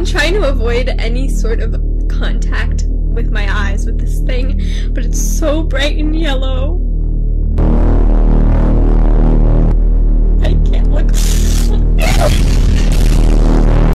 I'm trying to avoid any sort of contact with my eyes with this thing, but it's so bright and yellow.